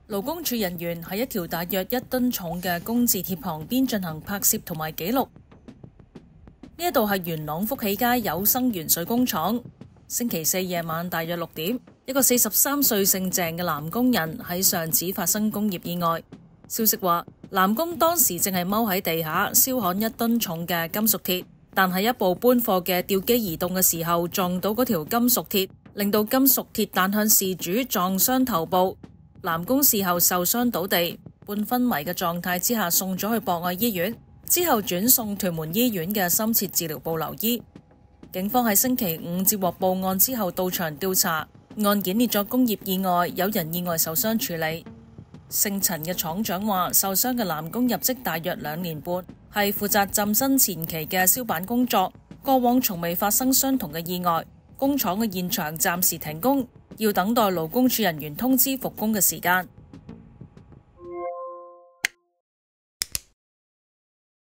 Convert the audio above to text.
勞工處人員喺一條大約1噸重嘅工字鐵旁邊進行拍攝同埋記錄。呢一度係元朗福喜街有生元水工廠。星期四夜晚大約6點，一個43歲姓鄭嘅男工人喺上址發生工業意外。消息話，男工當時正係踎喺地下燒焊1噸重嘅金屬鐵，但係一部搬貨嘅吊機移動嘅時候撞到嗰條金屬鐵，令到金屬鐵彈向事主，撞傷頭部。男工事後受傷倒地，半昏迷嘅狀態之下送咗去博愛醫院，之後轉送屯門醫院嘅深切治療部留醫。警方喺星期五接獲報案之後到場調查，案件列作工業意外，有人意外受傷處理。姓陳嘅廠長話，受傷嘅男工入職大約2年半，係負責浸身前期嘅燒板工作，過往從未發生相同嘅意外。工廠嘅現場暫時停工，要等待勞工處人員通知復工嘅時間。